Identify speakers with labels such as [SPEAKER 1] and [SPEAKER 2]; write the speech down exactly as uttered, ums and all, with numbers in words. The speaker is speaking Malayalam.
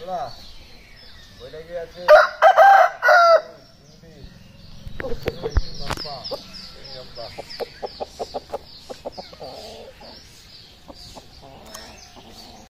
[SPEAKER 1] Hola. Voy a ir a hacer. Ini. Ini apa? Ini apa?